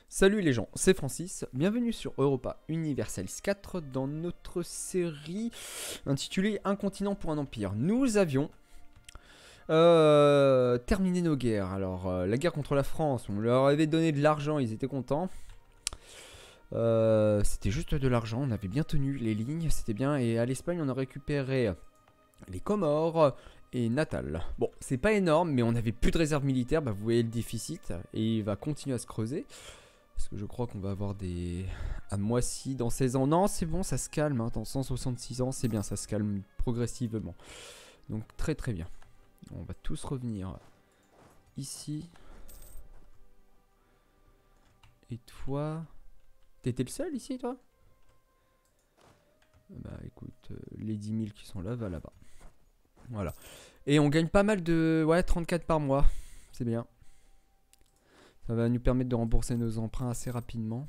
Salut les gens, c'est Francis, bienvenue sur Europa Universalis 4 dans notre série intitulée Un continent pour un empire. Nous avions terminé nos guerres. Alors la guerre contre la France, on leur avait donné de l'argent, ils étaient contents. C'était juste de l'argent, on avait bien tenu les lignes, c'était bien. Et à l'Espagne on a récupéré les Comores et Natal. Bon, c'est pas énorme, mais on avait plus de réserves militaires, bah, vous voyez le déficit, et il va continuer à se creuser. Parce que je crois qu'on va avoir des... à Moissy dans 16 ans. Non, c'est bon, ça se calme. Hein. Dans 166 ans, c'est bien, ça se calme progressivement. Donc très très bien. On va tous revenir ici. Et toi... T'étais le seul ici, toi? Bah écoute, les 10 000 qui sont là, va là-bas. Voilà. Et on gagne pas mal de... Ouais, 34 par mois. C'est bien. Ça va nous permettre de rembourser nos emprunts assez rapidement.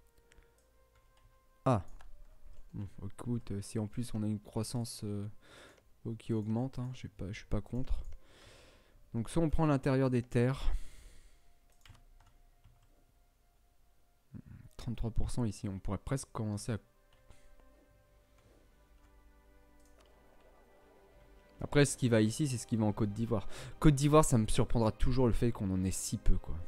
Ah. Bon, écoute, si en plus on a une croissance qui augmente, hein, je suis pas contre. Donc soit on prend l'intérieur des terres. 33% ici, on pourrait presque commencer à... Après, ce qui va ici, c'est ce qui va en Côte d'Ivoire. Côte d'Ivoire, ça me surprendra toujours le fait qu'on en ait si peu, quoi.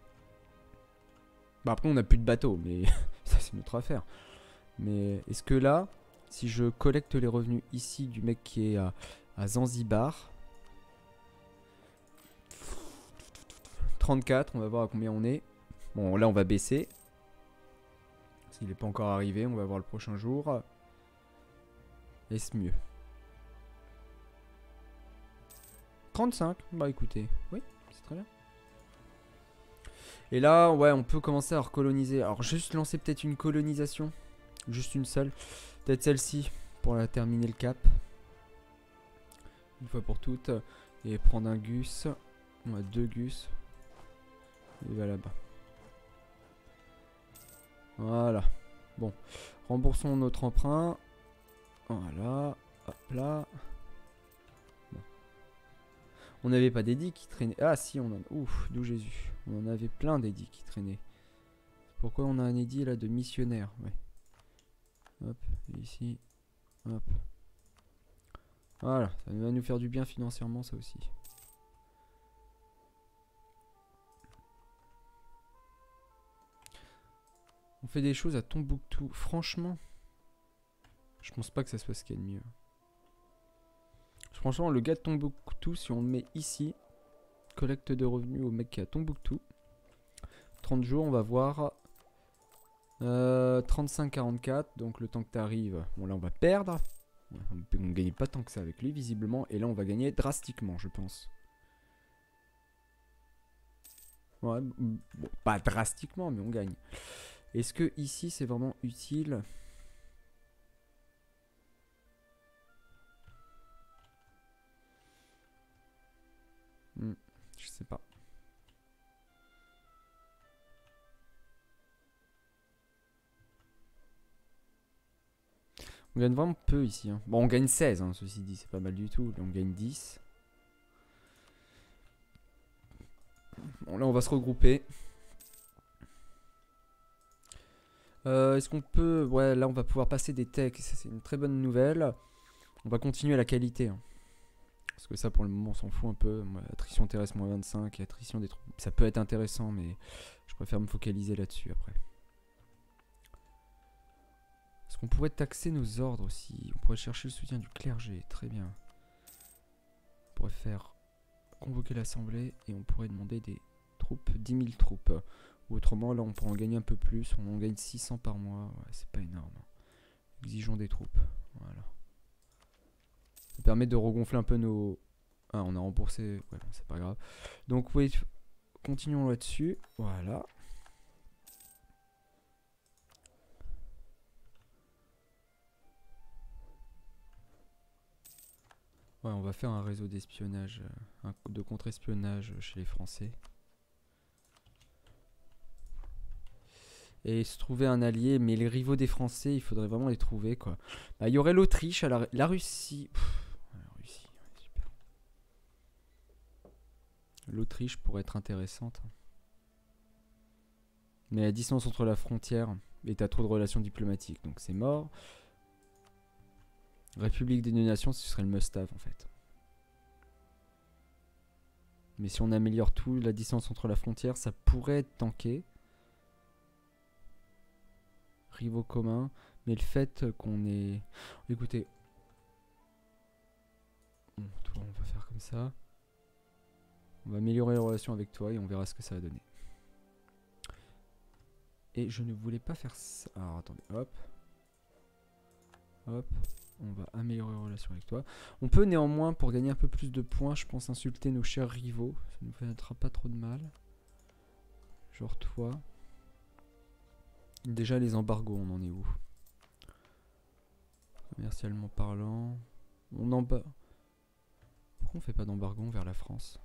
Bah après, on n'a plus de bateaux, mais ça c'est notre affaire. Mais est-ce que là, si je collecte les revenus ici du mec qui est à Zanzibar, 34, on va voir à combien on est. Bon, là on va baisser. S'il n'est pas encore arrivé, on va voir le prochain jour. Est-ce mieux? 35, bah écoutez, oui, c'est très bien. Et là, ouais, on peut commencer à recoloniser. Alors juste lancer peut-être une colonisation. Juste une seule. Peut-être celle-ci, pour la terminer le cap. Une fois pour toutes. Et prendre un Gus. On a 2 Gus. Il va là-bas. Voilà. Bon. Remboursons notre emprunt. Voilà. Hop là. Bon. On n'avait pas d'édits qui traînaient. Ah si, on en a. Ouf, d'où Jésus. On en avait plein d'édits qui traînaient. Pourquoi on a un édit là de missionnaire? Ouais. Hop, ici. Hop. Voilà, ça va nous faire du bien financièrement, ça aussi. On fait des choses à Tombouctou. Franchement, je pense pas que ça soit ce qu'il y a de mieux. Franchement, le gars de Tombouctou, si on le met ici, collecte de revenus au mec qui est à Tombouctou. 30 jours, on va voir 35-44. Donc le temps que tu arrives, bon là on va perdre. On ne gagne pas tant que ça avec lui, visiblement. Et là, on va gagner drastiquement, je pense. Ouais, bon, pas drastiquement, mais on gagne. Est-ce que ici, c'est vraiment utile? Je sais pas. On gagne vraiment peu ici. Hein. Bon, on gagne 16, hein, ceci dit, c'est pas mal du tout. Là, on gagne 10. Bon, là, on va se regrouper. Est-ce qu'on peut... Ouais, là, on va pouvoir passer des techs. C'est une très bonne nouvelle. On va continuer la qualité. Hein. Parce que ça, pour le moment, on s'en fout un peu. Moi, attrition terrestre, moins 25. Attrition des troupes. Ça peut être intéressant, mais je préfère me focaliser là-dessus après. Est-ce qu'on pourrait taxer nos ordres aussi? On pourrait chercher le soutien du clergé. Très bien. On pourrait faire convoquer l'assemblée et on pourrait demander des troupes, 10 000 troupes. Ou autrement, là, on pourrait en gagner un peu plus. On en gagne 600 par mois. Ouais, c'est pas énorme. Exigeons des troupes. Voilà. Ça permet de regonfler un peu nos... Ah, on a remboursé. Ouais, bon, c'est pas grave. Donc, oui, continuons là-dessus. Voilà. Ouais, on va faire un réseau d'espionnage, de contre-espionnage chez les Français. Et se trouver un allié, mais les rivaux des Français, il faudrait vraiment les trouver, quoi. Bah, il y aurait l'Autriche, la Russie. La Russie, ouais, super. L'Autriche pourrait être intéressante. Mais la distance entre la frontière et t'as trop de relations diplomatiques, donc c'est mort. République des deux nations, ce serait le must-have en fait. Mais si on améliore tout, la distance entre la frontière, ça pourrait être tanké. Rivaux communs. Mais le fait qu'on ait... Écoutez. Bon, toi, on va faire comme ça. On va améliorer les relations avec toi et on verra ce que ça va donner. Et je ne voulais pas faire ça. Alors attendez, hop. Hop. On va améliorer les relations avec toi. On peut néanmoins, pour gagner un peu plus de points, je pense insulter nos chers rivaux. Ça ne nous fera pas trop de mal. Genre toi. Déjà les embargos, on en est où? Commercialement parlant. On en bas. Pourquoi on fait pas d'embargo vers la France?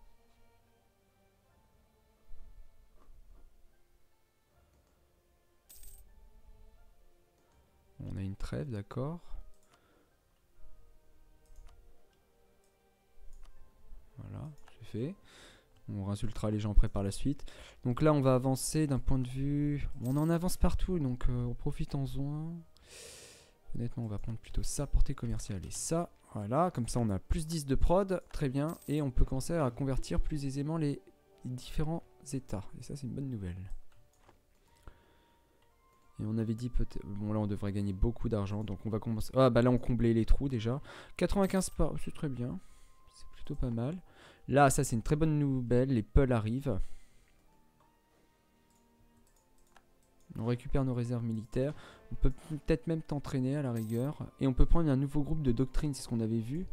On a une trêve, d'accord. Voilà, c'est fait. On réinsultera les gens après par la suite. Donc là, on va avancer d'un point de vue... On en avance partout, donc on profite en zone. Honnêtement, on va prendre plutôt ça, portée commerciale, et ça. Voilà, comme ça, on a plus 10 de prod. Très bien. Et on peut commencer à convertir plus aisément les différents états. Et ça, c'est une bonne nouvelle. Et on avait dit peut-être... Bon, là, on devrait gagner beaucoup d'argent. Donc, on va commencer... Ah, bah là, on comblait les trous déjà. 95 par... C'est très bien. C'est plutôt pas mal. Là, ça, c'est une très bonne nouvelle. Les peuls arrivent. On récupère nos réserves militaires. On peut peut-être même t'entraîner à la rigueur. Et on peut prendre un nouveau groupe de doctrine. C'est ce qu'on avait vu.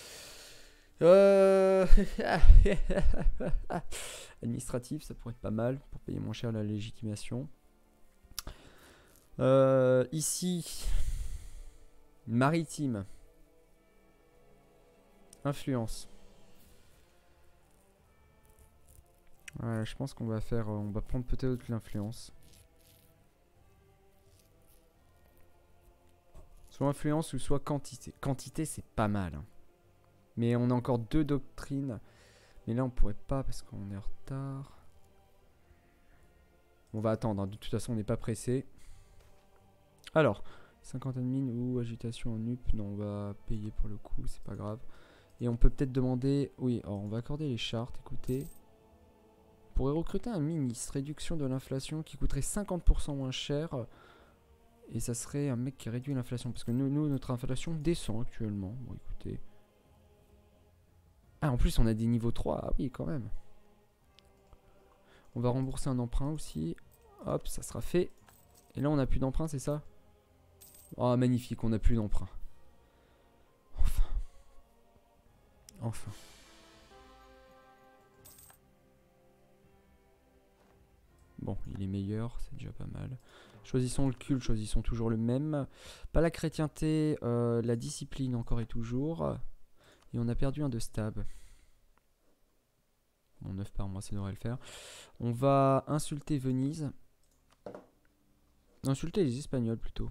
Administratif, ça pourrait être pas mal. Pour payer moins cher la légitimation. Ici, maritime, influence. Ouais, je pense qu'on va faire, on va prendre peut-être l'influence. Soit influence ou soit quantité. Quantité, c'est pas mal. Hein. Mais on a encore 2 doctrines. Mais là, on pourrait pas parce qu'on est en retard. On va attendre. Hein. De toute façon, on n'est pas pressé. Alors, 50 admin ou agitation en UP. Non, on va payer pour le coup, c'est pas grave. Et on peut peut-être demander... Oui, alors on va accorder les chartes, écoutez. On pourrait recruter un ministre, réduction de l'inflation qui coûterait 50% moins cher. Et ça serait un mec qui réduit l'inflation. Parce que nous, notre inflation descend actuellement. Bon, écoutez. Ah, en plus, on a des niveaux 3. Ah oui, quand même. On va rembourser un emprunt aussi. Hop, ça sera fait. Et là, on n'a plus d'emprunt, c'est ça? Oh, magnifique, on n'a plus d'emprunt. Enfin. Enfin. Bon, il est meilleur, c'est déjà pas mal. Choisissons le culte, choisissons toujours le même. Pas la chrétienté, la discipline encore et toujours. Et on a perdu un de stab. Bon, 9 par mois, ça devrait le faire. On va insulter Venise. Insulter les Espagnols plutôt.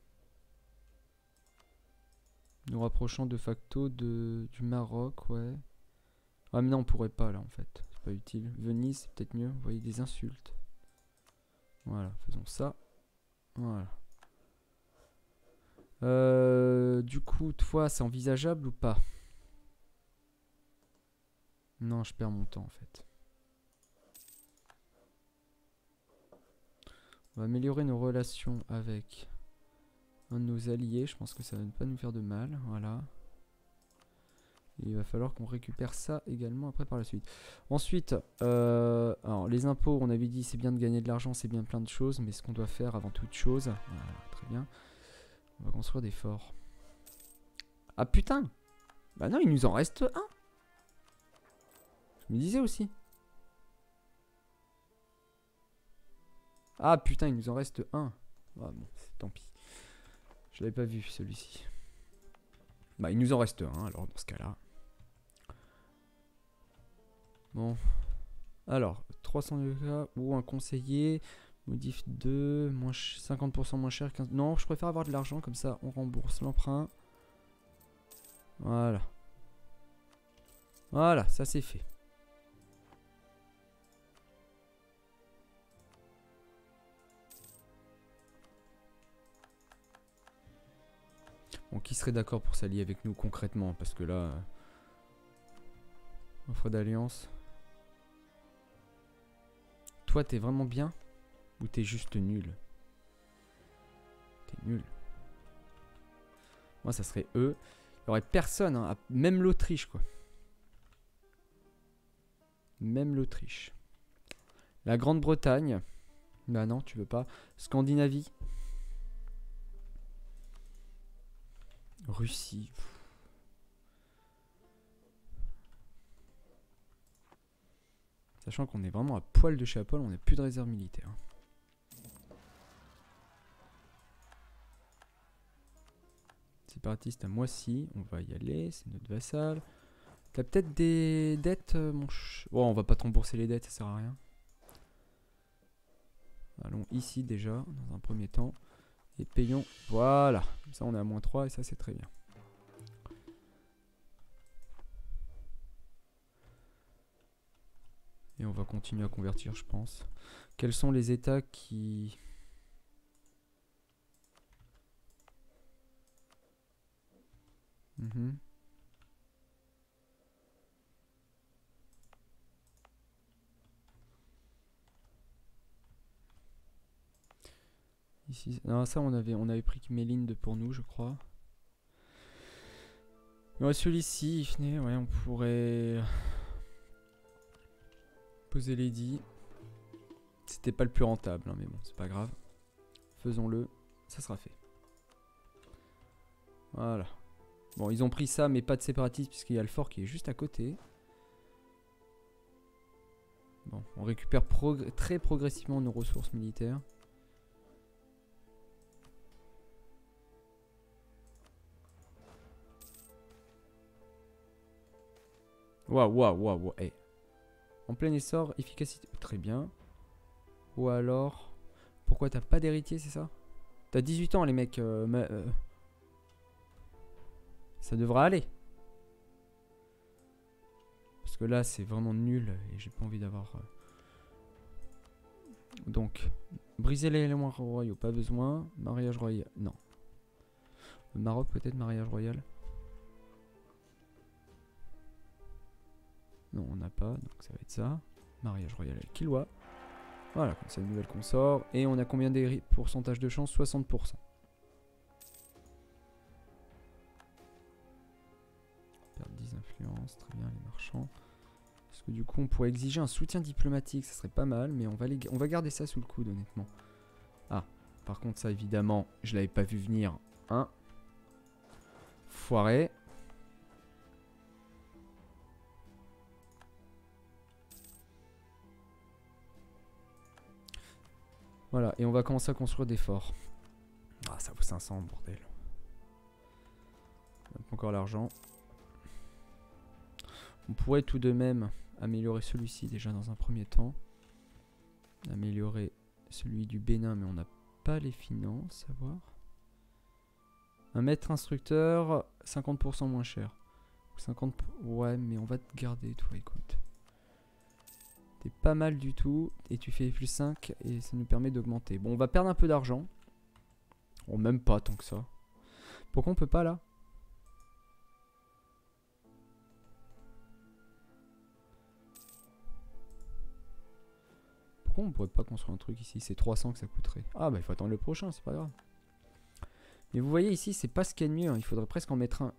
Nous rapprochant de facto du Maroc, ouais. Ah mais non, on pourrait pas là en fait. C'est pas utile. Venise, c'est peut-être mieux. Vous voyez des insultes. Voilà, faisons ça. Voilà. Du coup, toi, c'est envisageable ou pas? Non, je perds mon temps en fait. On va améliorer nos relations avec un de nos alliés. Je pense que ça va ne pas nous faire de mal. Voilà. Et il va falloir qu'on récupère ça également après par la suite. Ensuite, alors les impôts, on avait dit c'est bien de gagner de l'argent, c'est bien plein de choses. Mais ce qu'on doit faire avant toute chose, voilà, très bien. On va construire des forts. Ah putain! Bah non, il nous en reste un. Je me disais aussi. Ah putain, il nous en reste un. Ah bon, tant pis. Je l'avais pas vu celui-ci. Bah il nous en reste un alors dans ce cas-là. Bon. Alors, 300 UK ou un conseiller. Modif 2, 50% moins cher. 15... Non, je préfère avoir de l'argent comme ça on rembourse l'emprunt. Voilà. Voilà, ça c'est fait. Bon, qui serait d'accord pour s'allier avec nous concrètement? Parce que là... offre d'alliance. Toi, t'es vraiment bien? Ou t'es juste nul? T'es nul. Moi, ça serait eux. Il y aurait personne, hein, même l'Autriche, quoi. Même l'Autriche. La Grande-Bretagne. Bah non, tu veux pas. Scandinavie. Russie. Sachant qu'on est vraiment à poil de chez Apple, on n'a plus de réserve militaire. Séparatiste à Moissy, on va y aller, c'est notre vassal. T'as peut-être des dettes, mon Oh, on va pas te rembourser les dettes, ça sert à rien. Allons ici déjà, dans un premier temps. Et payons, voilà. Ça, on est à -3 et ça, c'est très bien. Et on va continuer à convertir, je pense. Quels sont les états qui... Ici, non, ça on avait pris Méline pour nous, je crois. Ouais, celui-ci, ouais, on pourrait poser Lady. C'était pas le plus rentable, hein, mais bon, c'est pas grave. Faisons-le, ça sera fait. Voilà. Bon, ils ont pris ça, mais pas de séparatisme, puisqu'il y a le fort qui est juste à côté. Bon, on récupère très progressivement nos ressources militaires. Waouh. Hey. En plein essor, efficacité. Très bien. Ou alors... Pourquoi t'as pas d'héritier, c'est ça? T'as 18 ans, les mecs. Ça devra aller. Parce que là, c'est vraiment nul. Et j'ai pas envie d'avoir... Donc, briser les éléments royaux, pas besoin. Mariage royal, non. Le Maroc, peut-être mariage royal. Non, on n'a pas, donc ça va être ça. Mariage royal avec Kilwa. Voilà, comme ça, une nouvelle consort. Et on a combien de pourcentage de chance? 60%. Perdre 10 influences, très bien, les marchands. Parce que du coup, on pourrait exiger un soutien diplomatique, ça serait pas mal, mais on va garder ça sous le coude, honnêtement. Ah, par contre, ça, évidemment, je l'avais pas vu venir. Hein? Foiré. Voilà, et on va commencer à construire des forts. Ah, ça vaut 500, bordel. On n'a pas encore l'argent. On pourrait tout de même améliorer celui-ci déjà dans un premier temps. Améliorer celui du Bénin, mais on n'a pas les finances, à voir. Un maître instructeur, 50% moins cher. 50... Ouais, mais on va te garder, toi, écoute. T'es pas mal du tout. Et tu fais plus 5 et ça nous permet d'augmenter. Bon, on va perdre un peu d'argent. Bon, même pas tant que ça. Pourquoi on peut pas, là? Pourquoi on pourrait pas construire un truc ici? C'est 300 que ça coûterait. Ah, bah, il faut attendre le prochain, c'est pas grave. Mais vous voyez ici, c'est pas ce qu'il y a de mieux. Hein. Il faudrait presque en mettre un.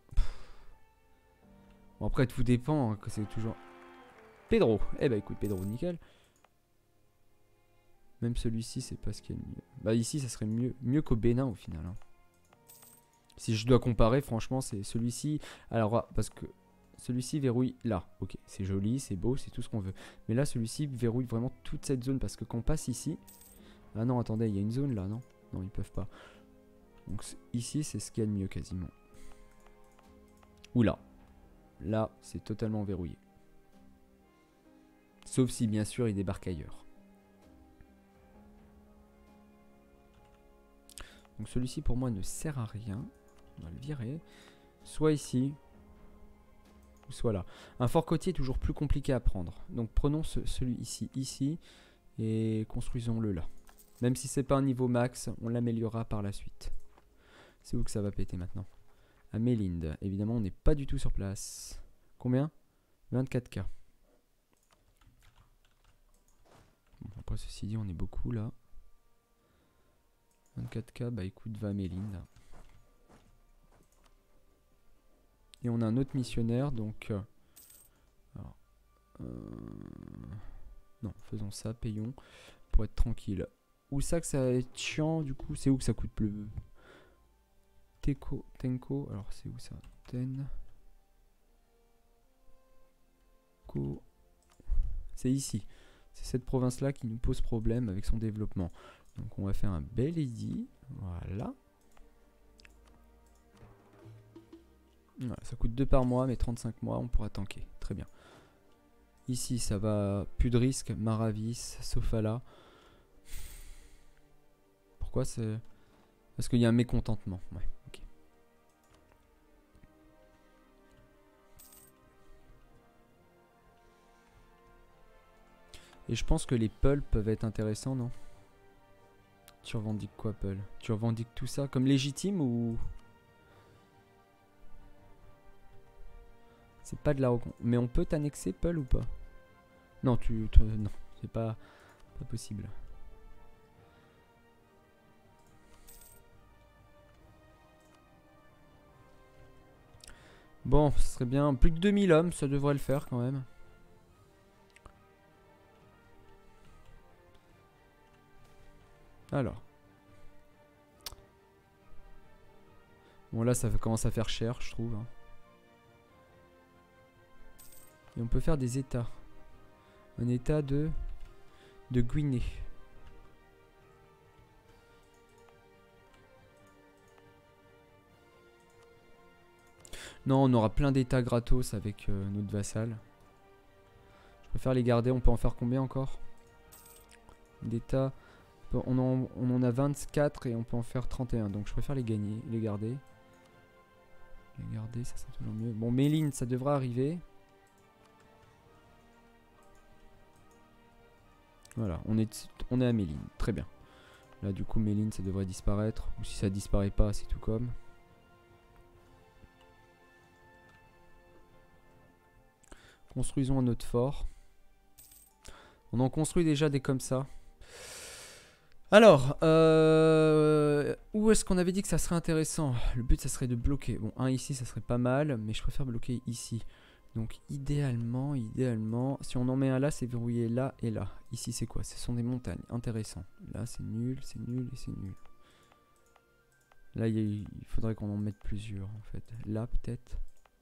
Bon, après, tout dépend. Hein, que c'est toujours... Pedro. Eh bah, écoute, Pedro, nickel. Même celui-ci, c'est pas ce qu'il y a de mieux. Bah, ici, ça serait mieux qu'au Bénin, au final. Hein. Si je dois comparer, franchement, c'est celui-ci. Alors, parce que celui-ci verrouille là. Ok, c'est joli, c'est beau, c'est tout ce qu'on veut. Mais là, celui-ci verrouille vraiment toute cette zone. Parce que quand on passe ici... Ah non, attendez, il y a une zone là, non? Non, ils peuvent pas. Donc ici, c'est ce qu'il y a de mieux quasiment. Ou là. Là, c'est totalement verrouillé. Sauf si, bien sûr, il débarque ailleurs. Donc celui-ci, pour moi, ne sert à rien. On va le virer. Soit ici, ou soit là. Un fort côtier est toujours plus compliqué à prendre. Donc prenons celui ici, et construisons-le là. Même si c'est pas un niveau max, on l'améliorera par la suite. C'est où que ça va péter maintenant? à Mélinde. Évidemment, on n'est pas du tout sur place. Combien? 24K. Bon, après, ceci dit, on est beaucoup là. 24K, bah écoute, va à Mélinde. Et on a un autre missionnaire, donc... alors, non, faisons ça, payons, pour être tranquille. Où ça que ça va être chiant, du coup? C'est où que ça coûte plus? Tenko, alors c'est où ça? C'est ici. C'est cette province-là qui nous pose problème avec son développement. Donc on va faire un bel edit. Voilà. Voilà, ça coûte 2 par mois, mais 35 mois, on pourra tanker. Très bien. Ici, ça va. Plus de risque. Maravis, Sofala. Pourquoi c'est... Parce qu'il y a un mécontentement. Ouais, ok. Et je pense que les pulls peuvent être intéressants, non? Tu revendiques quoi, Peul? Tu revendiques tout ça comme légitime ou... C'est pas de la recon... Mais on peut t'annexer, Peul, ou pas? Non, non, c'est pas possible. Bon, ce serait bien. Plus de 2000 hommes, ça devrait le faire quand même. Alors. Bon, là, ça commence à faire cher, je trouve. Hein. Et on peut faire des états. Un état de Guinée. Non, on aura plein d'états gratos avec notre vassal. Je préfère les garder. On peut en faire combien encore? D'états. On en a 24 et on peut en faire 31. Donc je préfère les gagner, les garder. Les garder, ça c'est toujours mieux. Bon, Méline, ça devrait arriver. Voilà, on est à Méline. Très bien. Là, du coup, Méline, ça devrait disparaître. Ou si ça disparaît pas, c'est tout comme. Construisons un autre fort. On en construit déjà des comme ça. Alors, où est-ce qu'on avait dit que ça serait intéressant? Le but, ça serait de bloquer. Bon, un ici, ça serait pas mal, mais je préfère bloquer ici. Donc, idéalement, si on en met un là, c'est verrouillé là et là. Ici, c'est quoi? Ce sont des montagnes. Intéressant. Là, c'est nul et c'est nul. Là, il faudrait qu'on en mette plusieurs, en fait. Là, peut-être.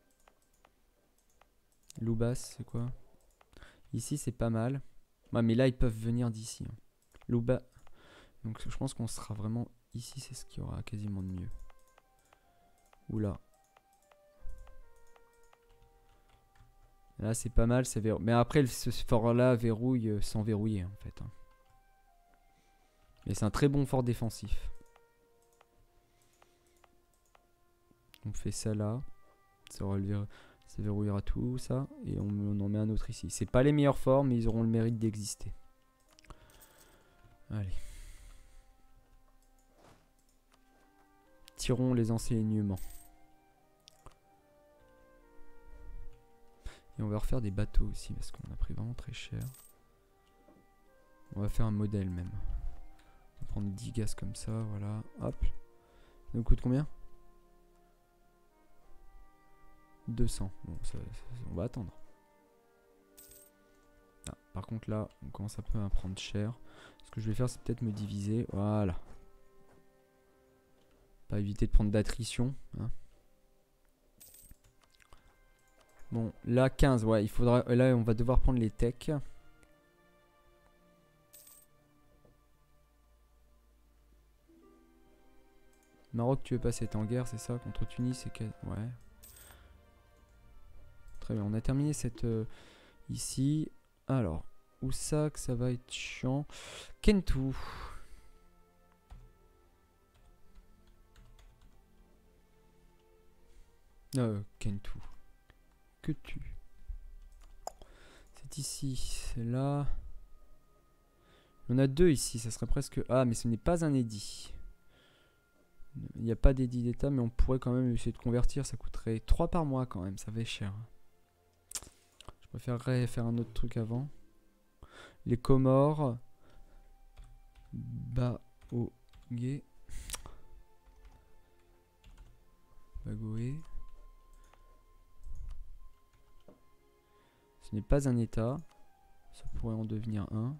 Loubas, c'est quoi? Ici, c'est pas mal. Ouais, mais là, ils peuvent venir d'ici. Hein. Loubas. Donc je pense qu'on sera vraiment ici, c'est ce qu'il y aura quasiment de mieux. Oula. Là c'est pas mal, c'est mais après ce fort là verrouille sans verrouiller en fait. Hein. Mais c'est un très bon fort défensif. On fait ça là. Ça verrouillera tout ça. Et on en met un autre ici. C'est pas les meilleurs forts, mais ils auront le mérite d'exister. Allez. Tirons les enseignements. Et on va refaire des bateaux aussi parce qu'on a pris vraiment très cher. On va faire un modèle même. On va prendre 10 gaz comme ça, voilà. Hop. Ça nous coûte combien? 200. Bon, on va attendre. Ah, par contre là, on commence un peu à prendre cher. Ce que je vais faire, c'est peut-être me diviser. Voilà. Pas éviter de prendre d'attrition. Hein. Bon, là 15, ouais, il faudra. Là, on va devoir prendre les techs. Maroc, tu veux passer en guerre, c'est ça? Contre Tunis, c'est quel... Ouais. Très bien, on a terminé cette... ici. Alors, où ça que ça va être chiant? Kentu. Kentu. Que tu. C'est ici, c'est là. On a deux ici, ça serait presque... Ah, mais ce n'est pas un édit. Il n'y a pas d'édit d'état, mais on pourrait quand même essayer de convertir. Ça coûterait 3 par mois quand même, ça fait cher. Je préférerais faire un autre truc avant. Les Comores. Baogué. Bagoé. Ce n'est pas un état. Ça pourrait en devenir un.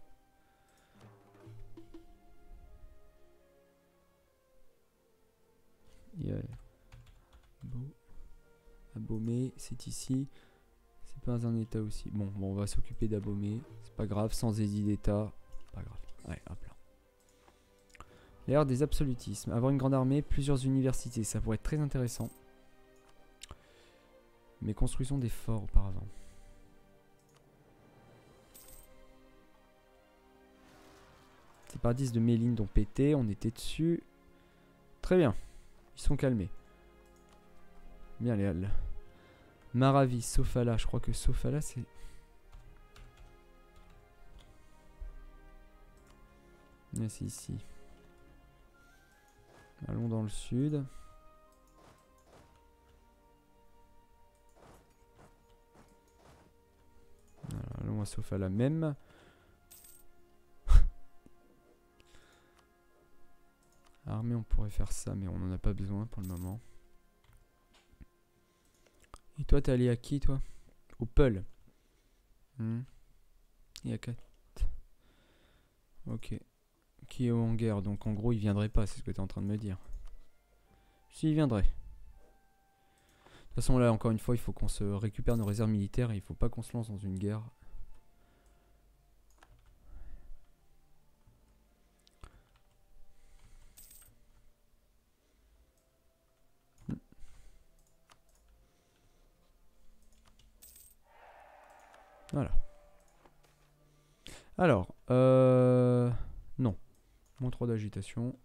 Il y a Abomey, c'est ici. C'est pas un état aussi. Bon, on va s'occuper d'Abomey. C'est pas grave, sans édit d'état. Pas grave. Ouais, hop là. L'ère des absolutismes. Avoir une grande armée, plusieurs universités. Ça pourrait être très intéressant. Mais construisons des forts auparavant. C'est paradis de Méline dont pété. On était dessus. Très bien. Ils sont calmés. Bien les Halles. Maravi, Sofala. Je crois que Sofala c'est... Ah, c'est ici. Allons dans le sud. Voilà, allons à Sofala même. Armée, on pourrait faire ça, mais on n'en a pas besoin pour le moment. Et toi, t'es allé à qui, toi? Au Peul. Il y a 4. Ok. Qui est en guerre, donc en gros, il viendrait pas, c'est ce que t'es en train de me dire. Si, il viendrait. De toute façon, là, encore une fois, il faut qu'on se récupère nos réserves militaires et il faut pas qu'on se lance dans une guerre. Voilà. Alors, non. Moins 3 d'agitation.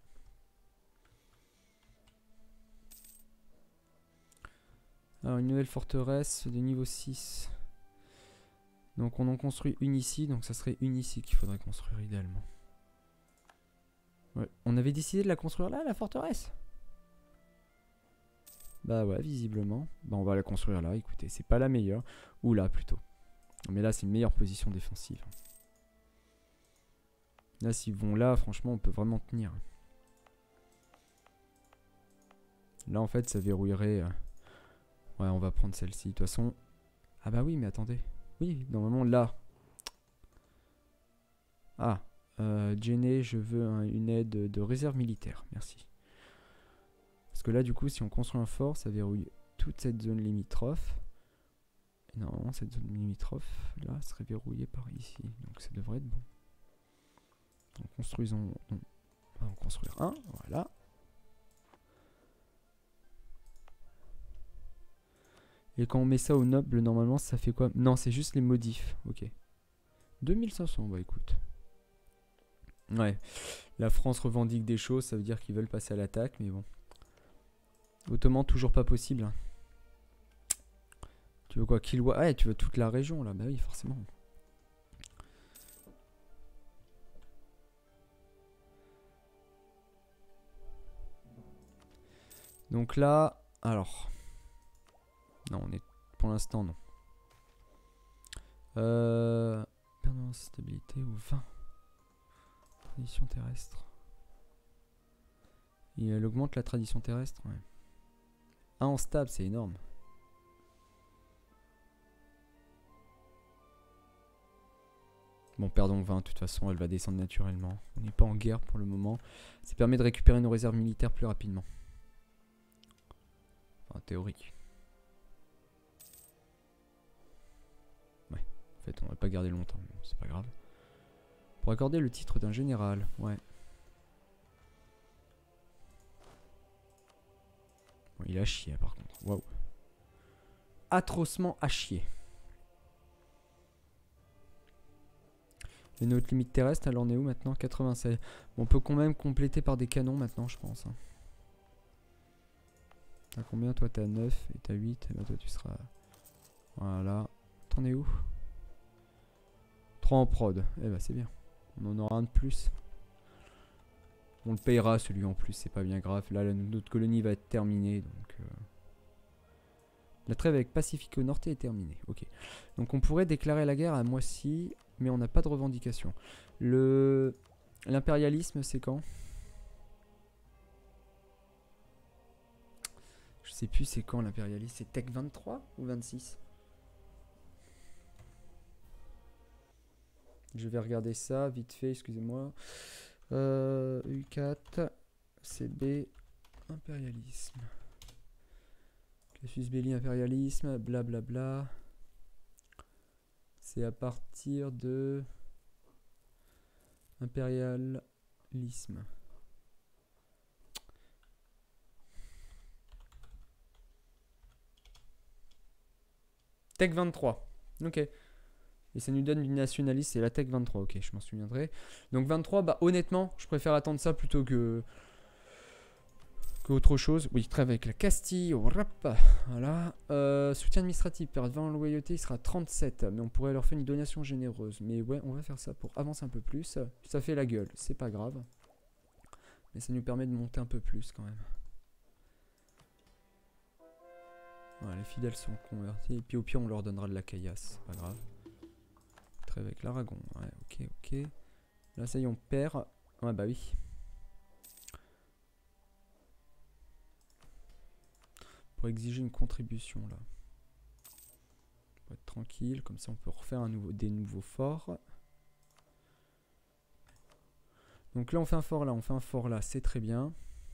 Alors, une nouvelle forteresse de niveau 6. Donc, on en construit une ici. Donc, ça serait une ici qu'il faudrait construire idéalement. Ouais. On avait décidé de la construire là, la forteresse? Bah ouais, visiblement. Bah, on va la construire là. Écoutez, c'est pas la meilleure. Ou là, plutôt. Mais là, c'est une meilleure position défensive. Là, s'ils vont là, franchement, on peut vraiment tenir. Là, en fait, ça verrouillerait... Ouais, on va prendre celle-ci. De toute façon... Ah bah oui, mais attendez. Oui, normalement, là. Ah. Jenny, je veux une aide de réserve militaire. Merci. Parce que là, du coup, si on construit un fort, ça verrouille toute cette zone limitrophe. Et normalement, cette zone limitrophe, là, serait verrouillée par ici. Donc, ça devrait être bon. Donc, construisons... On va en construire un. Voilà. Et quand on met ça au noble, normalement, ça fait quoi? Non, c'est juste les modifs. Ok. 2500, bah écoute. Ouais. La France revendique des choses, ça veut dire qu'ils veulent passer à l'attaque, mais bon. Ottoman, toujours pas possible. Hein. Tu veux quoi? Kilwa? Ouais, tu veux toute la région, là. Bah oui, forcément. Donc là, alors... Non, on est... Pour l'instant, non. Permanence stabilité ou 20. Tradition terrestre. Et elle augmente la tradition terrestre, ouais. 1 en stable, c'est énorme. Bon, perdons 20, de toute façon, elle va descendre naturellement. On n'est pas en guerre pour le moment. Ça permet de récupérer nos réserves militaires plus rapidement. Enfin, théorique. Ouais, en fait, on va pas garder longtemps, mais bon, c'est pas grave. Pour accorder le titre d'un général, ouais. Bon, il a chié, par contre. Waouh. Atrocement à chier. Et notre limite terrestre, elle en est où maintenant? 96. Bon, on peut quand même compléter par des canons maintenant, je pense. Hein. T'as combien? Toi, t'as 9 et t'as 8. Et bah, toi, tu seras... Voilà. T'en es où? 3 en prod. Eh bah, c'est bien. On en aura un de plus. On le payera celui en plus, c'est pas bien grave. Là, notre colonie va être terminée. Donc, la trêve avec Pacifico Norte est terminée. Ok. Donc on pourrait déclarer la guerre à Moissy, mais on n'a pas de revendication. L'impérialisme, c'est quand? Je sais plus c'est quand l'impérialisme. C'est Tech 23 ou 26? Je vais regarder ça vite fait, excusez-moi. U4, CB, impérialisme. Cassius Belli, impérialisme, blablabla. C'est à partir de impérialisme. Tech 23. Ok. Et ça nous donne du nationaliste, c'est la Tech 23. Ok, je m'en souviendrai. Donc 23, bah honnêtement, je préfère attendre ça plutôt que autre chose. Oui, trêve avec la Castille. Voilà. Soutien administratif, perdant en loyauté, il sera 37. Mais on pourrait leur faire une donation généreuse. Mais ouais, on va faire ça pour avancer un peu plus. Ça fait la gueule, c'est pas grave. Mais ça nous permet de monter un peu plus quand même. Voilà, les fidèles sont convertis. Et puis au pire, on leur donnera de la caillasse. C'est pas grave. Trêve avec l'Aragon. Ouais, ok, ok. Là, ça y est, on perd. Ouais, bah oui. Pour exiger une contribution là. Pour être tranquille, comme ça on peut refaire des nouveaux forts. Donc là on fait un fort là, on fait un fort là, c'est très bien.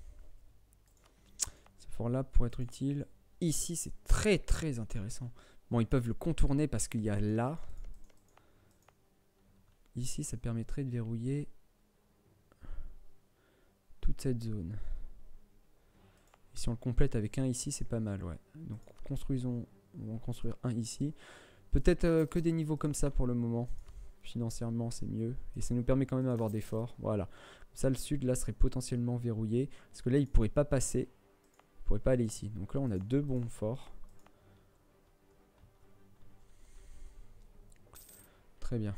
Ce fort là pour être utile. Ici c'est très très intéressant. Bon, ils peuvent le contourner parce qu'il y a là. Ici ça permettrait de verrouiller toute cette zone. Et si on le complète avec un ici, c'est pas mal, ouais. Donc construisons, on va en construire un ici. Peut-être que des niveaux comme ça pour le moment. Financièrement, c'est mieux. Et ça nous permet quand même d'avoir des forts. Voilà. Ça, le sud, là, serait potentiellement verrouillé. Parce que là, il ne pourrait pas passer. Il ne pourrait pas aller ici. Donc là, on a deux bons forts. Très bien.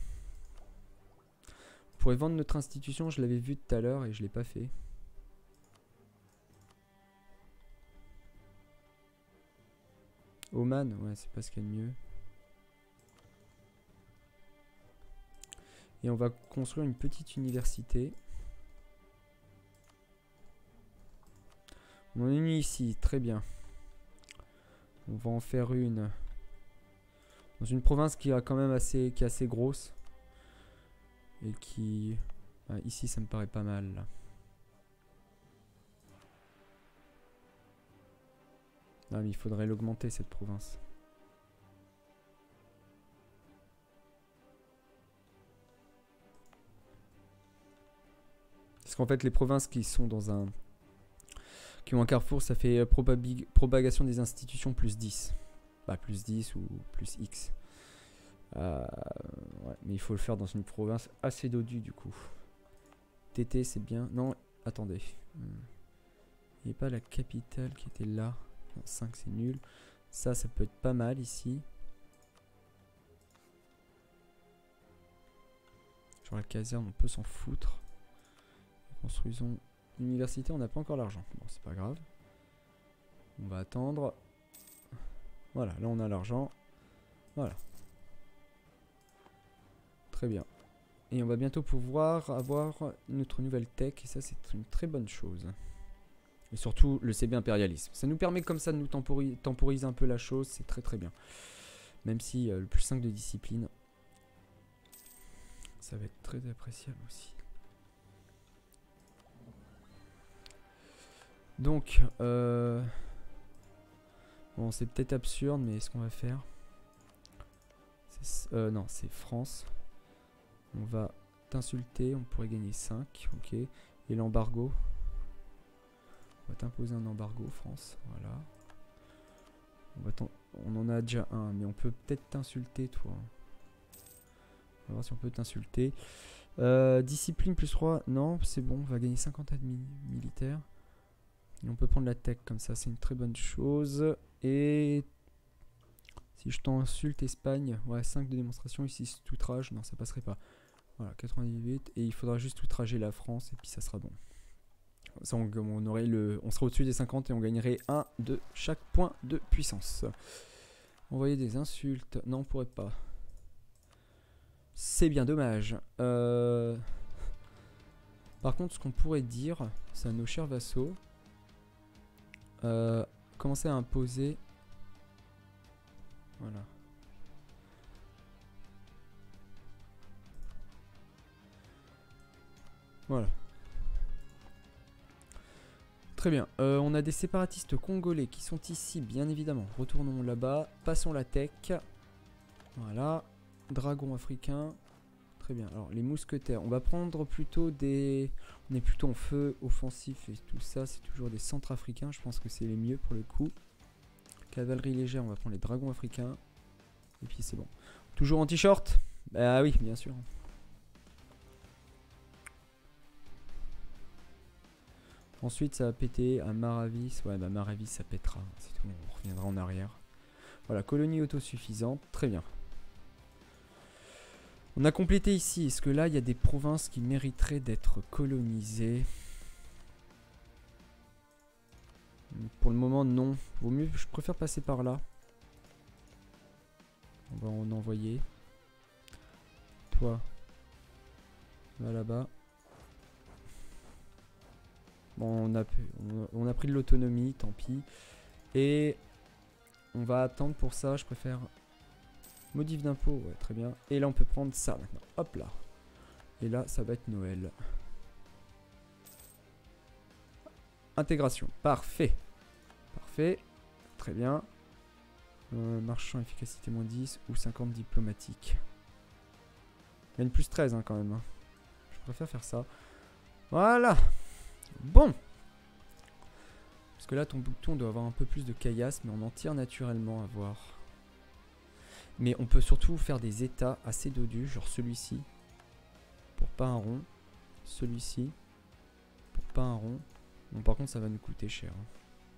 On pourrait vendre notre institution. Je l'avais vu tout à l'heure et je ne l'ai pas fait. Oman, ouais, c'est pas ce qu'il y a de mieux. Et on va construire une petite université. On en a une ici, très bien. On va en faire une dans une province qui est quand même assez grosse. Et qui... Ah, ici, ça me paraît pas mal, là. Non, mais il faudrait l'augmenter, cette province. Parce qu'en fait, les provinces qui sont dans un... qui ont un carrefour, ça fait propagation des institutions plus 10. Bah, plus 10 ou plus X. Ouais, mais il faut le faire dans une province assez dodue, du coup. TT, c'est bien. Non, attendez. Il n'y a pas la capitale qui était là. Non, 5, c'est nul. Ça peut être pas mal ici. Genre la caserne, on peut s'en foutre. Construisons l'université, on n'a pas encore l'argent. Bon, c'est pas grave. On va attendre. Voilà, là on a l'argent. Voilà. Très bien. Et on va bientôt pouvoir avoir notre nouvelle tech. Et ça, c'est une très bonne chose. Et surtout, le CB impérialisme. Ça nous permet comme ça de nous temporiser un peu la chose. C'est très très bien. Même si le plus 5 de discipline, ça va être très appréciable aussi. Donc, bon, c'est peut-être absurde, mais ce qu'on va faire... non, c'est France. On va t'insulter, on pourrait gagner 5, ok. Et l'embargo. On va t'imposer un embargo, France, voilà. On en a déjà un, mais on peut peut-être t'insulter, toi. On va voir si on peut t'insulter. Discipline plus 3, non, c'est bon, on va gagner 50 admis militaires. Et on peut prendre la tech comme ça, c'est une très bonne chose. Et si je t'insulte Espagne, ouais, 5 de démonstration, ici c'est outrage, non ça passerait pas. Voilà, 98, et il faudra juste outrager la France, et puis ça sera bon. Ça, on aurait on serait au-dessus des 50 et on gagnerait 1 de chaque point de puissance. Envoyer des insultes. Non, on pourrait pas. C'est bien dommage. Par contre, ce qu'on pourrait dire, c'est à nos chers vassaux. Commencer à imposer. Voilà. Voilà. Très bien. On a des séparatistes congolais qui sont ici, bien évidemment. Retournons là-bas. Passons la tech. Voilà. Dragon africain. Très bien. Alors, les mousquetaires. On va prendre plutôt des... On est plutôt en feu offensif et tout ça. C'est toujours des centrafricains. Je pense que c'est les mieux pour le coup. Cavalerie légère, on va prendre les dragons africains. Et puis c'est bon. Toujours en t-shirt? Bah oui, bien sûr. Ensuite, ça va péter à Maravis. Ouais, bah Maravis, ça pètera. C'est tout, on reviendra en arrière. Voilà, colonie autosuffisante. Très bien. On a complété ici. Est-ce que là, il y a des provinces qui mériteraient d'être colonisées? Pour le moment, non. Vaut mieux, je préfère passer par là. On va en envoyer. Toi, va là-bas. Bon, on a pris de l'autonomie, tant pis. Et on va attendre pour ça, je préfère... Modif d'impôt, ouais, très bien. Et là, on peut prendre ça maintenant. Hop là. Et là, ça va être Noël. Intégration, parfait. Parfait, très bien. Marchand, efficacité moins 10 ou 50 diplomatique. Il y a une plus 13 hein, quand même. Hein. Je préfère faire ça. Voilà. Bon. Parce que là, ton bouton doit avoir un peu plus de caillasse, mais on en tire naturellement à voir. Mais on peut surtout faire des états assez dodus, genre celui-ci. Pour pas un rond. Celui-ci. Pour pas un rond. Bon, par contre, ça va nous coûter cher. Hein.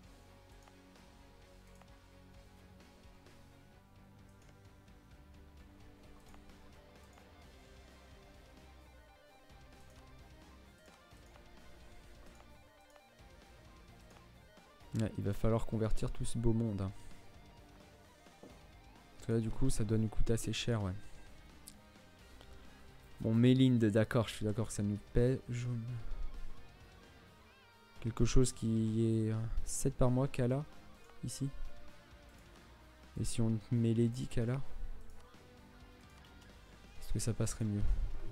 Ouais, il va falloir convertir tout ce beau monde. Hein. Parce que là, du coup, ça doit nous coûter assez cher, ouais. Bon, Mélinde, d'accord, je suis d'accord que ça nous paie. Jaune. Quelque chose qui est 7 par mois, Kala, ici. Et si on met les 10 Kala, est-ce que ça passerait mieux?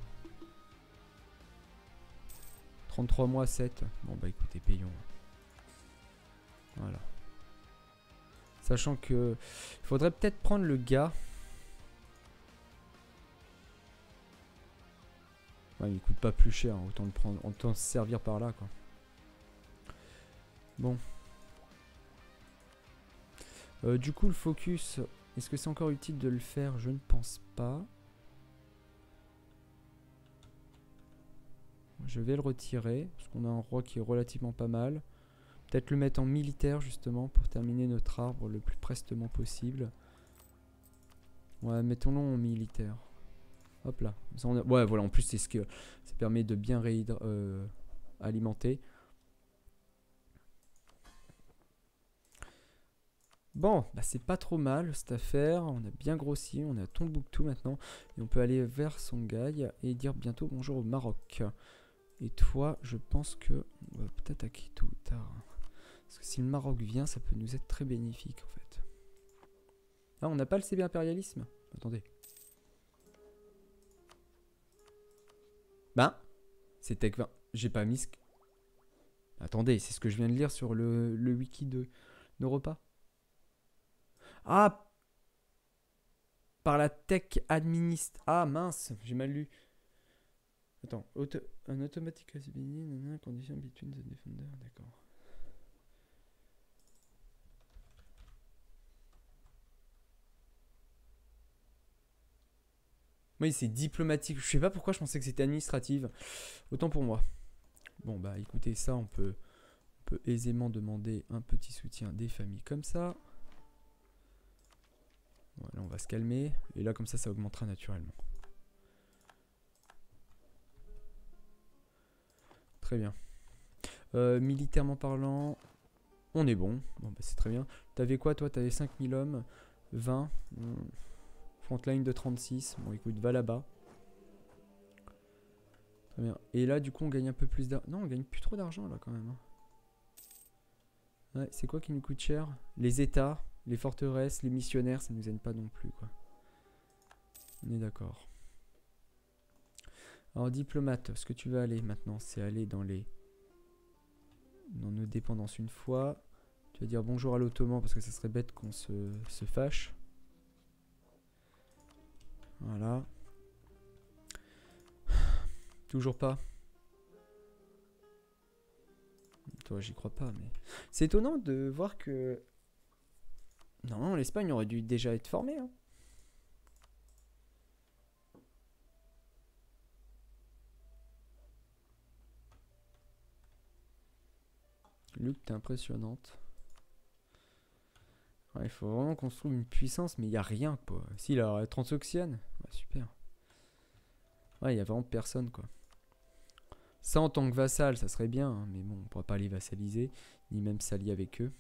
33 mois, 7. Bon, bah écoutez, payons. Voilà. Sachant que il faudrait peut-être prendre le gars. Ouais, il coûte pas plus cher, hein, autant le prendre, autant se servir par là, quoi. Bon. Du coup, le focus, est-ce que c'est encore utile de le faire? Je ne pense pas. Je vais le retirer, parce qu'on a un roi qui est relativement pas mal. Peut-être le mettre en militaire, justement, pour terminer notre arbre le plus prestement possible. Ouais, mettons-le en militaire. Hop là. Ça, ouais, voilà, en plus, c'est ce que ça permet de bien alimenter. Bon, bah c'est pas trop mal cette affaire. On a bien grossi, on a Tombouctou maintenant. Et on peut aller vers Songhai et dire bientôt bonjour au Maroc. Et toi, je pense que on va peut-être attaquer tôt ou tard. Parce que si le Maroc vient, ça peut nous être très bénéfique en fait. Ah, on n'a pas le CB impérialisme? Attendez. Ben, c'est Tech 20. J'ai pas mis... Attendez, c'est ce que je viens de lire sur le wiki de Europa. Ah, par la tech administre... Ah mince, j'ai mal lu. Attends, un automatic condition between the defender, d'accord. Oui, c'est diplomatique. Je sais pas pourquoi je pensais que c'était administrative. Autant pour moi. Bon, bah écoutez, ça, on peut aisément demander un petit soutien des familles comme ça. Voilà, on va se calmer. Et là, comme ça augmentera naturellement. Très bien. Militairement parlant, on est bon. Bon, bah, c'est très bien. T'avais quoi, toi? T'avais 5000 hommes, 20. Frontline de 36. Bon, écoute, va là-bas. Très bien. Et là, du coup, on gagne un peu plus d'argent. Non, on gagne plus trop d'argent, là, quand même. Ouais, c'est quoi qui nous coûte cher? Les États, les forteresses, les missionnaires, ça nous gêne pas non plus, quoi. On est d'accord. Alors, diplomate, ce que tu vas aller maintenant, c'est aller dans nos dépendances une fois. Tu vas dire bonjour à l'Ottoman parce que ça serait bête qu'on se fâche. Voilà. Toujours pas. Toi, j'y crois pas, mais... C'est étonnant de voir que... Non, l'Espagne aurait dû déjà être formée, hein. Luc, t'es impressionnante. Ouais, il faut vraiment qu'on se trouve une puissance, mais il n'y a rien, quoi. Si, la Transoxiane. Ouais, super. Ouais, il n'y a vraiment personne, quoi. Ça, en tant que vassal, ça serait bien, hein, mais bon, on ne pourra pas les vassaliser, ni même s'allier avec eux.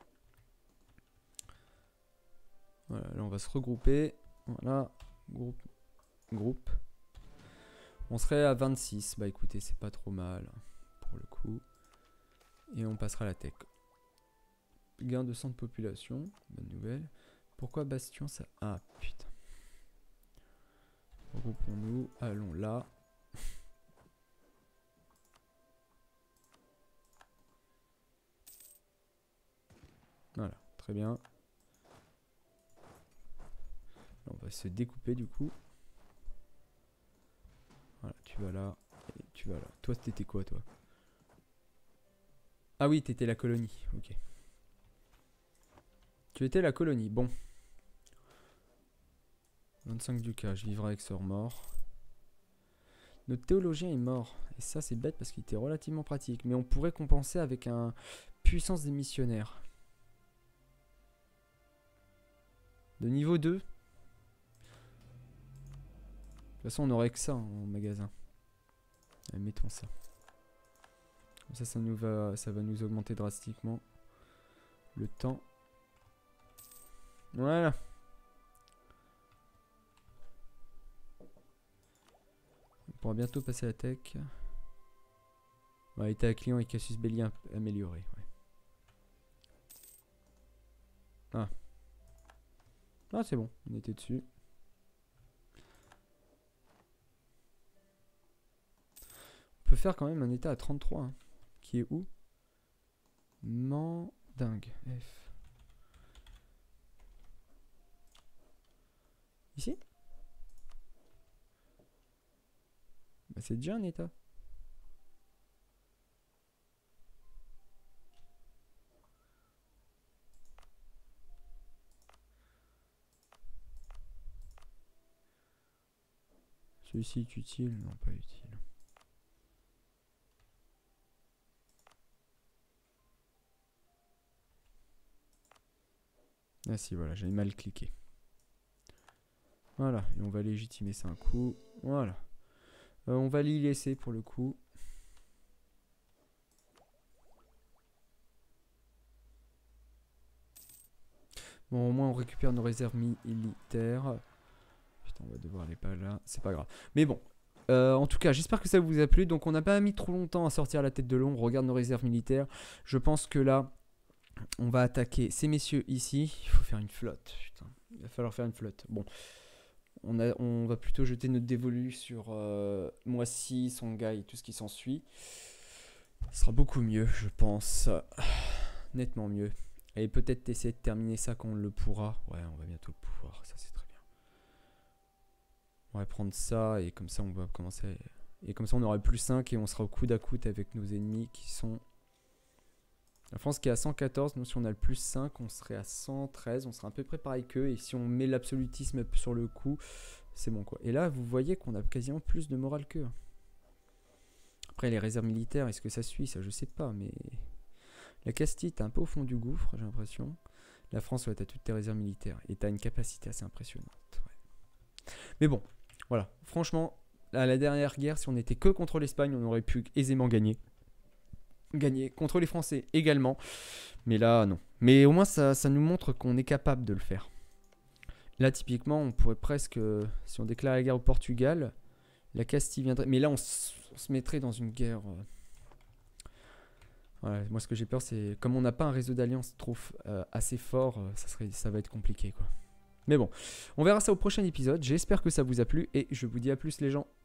Voilà, là, on va se regrouper. Voilà, groupe. On serait à 26. Bah écoutez, c'est pas trop mal, pour le coup. Et on passera à la tech. Gain de 100 de population, bonne nouvelle. Pourquoi Bastion ça... Ah putain. Regroupons-nous, allons là. Voilà, très bien. Là, on va se découper du coup. Voilà, tu vas là et tu vas là. Toi, t'étais quoi, toi? Ah oui, t'étais la colonie, ok. Tu étais la colonie, bon. 25 ducats, je vivrai avec sort mort. Notre théologien est mort. Et ça, c'est bête parce qu'il était relativement pratique. Mais on pourrait compenser avec un puissance des missionnaires. De niveau 2. De toute façon, on aurait que ça en magasin. Allez, mettons ça. Comme ça, ça va nous augmenter drastiquement le temps. Voilà. On pourra bientôt passer à la tech. Ouais, état client et Casus Belli amélioré. Ouais. Ah. Ah, c'est bon, on était dessus. On peut faire quand même un état à 33. Hein, qui est où? Mandingue. F. Ici? Bah, c'est déjà un état. Celui-ci est utile? Non, pas utile. Ah si, voilà, j'avais mal cliqué. Voilà, et on va légitimer ça un coup. Voilà. On va l'y laisser pour le coup. Bon, au moins on récupère nos réserves militaires. Putain, on va devoir aller pas là. C'est pas grave. Mais bon. En tout cas, j'espère que ça vous a plu. Donc on n'a pas mis trop longtemps à sortir la tête de l'eau. On regarde nos réserves militaires. Je pense que là, on va attaquer ces messieurs ici. Il faut faire une flotte. Putain, il va falloir faire une flotte. Bon. On va plutôt jeter notre dévolu sur Moissy, Songhai et tout ce qui s'ensuit. Ce sera beaucoup mieux, je pense. Nettement mieux. Et peut-être essayer de terminer ça quand on le pourra. Ouais, on va bientôt le pouvoir. Ça, c'est très bien. On va prendre ça et comme ça, on va commencer. Et comme ça, on aura plus 5 et on sera au coude à coude avec nos ennemis qui sont. La France qui est à 114. Nous, si on a le plus 5, on serait à 113. On sera à peu près pareil qu'eux. Et si on met l'absolutisme sur le coup, c'est bon quoi. Et là, vous voyez qu'on a quasiment plus de morale qu'eux. Après, les réserves militaires, est-ce que ça suit? Ça, je sais pas, mais. La Castille, t'es un peu au fond du gouffre, j'ai l'impression. La France, ouais, t'as toutes tes réserves militaires. Et t'as une capacité assez impressionnante. Ouais. Mais bon, voilà. Franchement, à la dernière guerre, si on n'était que contre l'Espagne, on aurait pu aisément gagner. gagner contre les Français également. Mais là, non. Mais au moins, ça nous montre qu'on est capable de le faire. Là, typiquement, on pourrait presque, si on déclare la guerre au Portugal, la Castille viendrait. Mais là, on se mettrait dans une guerre. Voilà, moi, ce que j'ai peur, c'est comme on n'a pas un réseau d'alliance assez fort, ça va être compliqué, quoi. Mais bon, on verra ça au prochain épisode. J'espère que ça vous a plu et je vous dis à plus, les gens.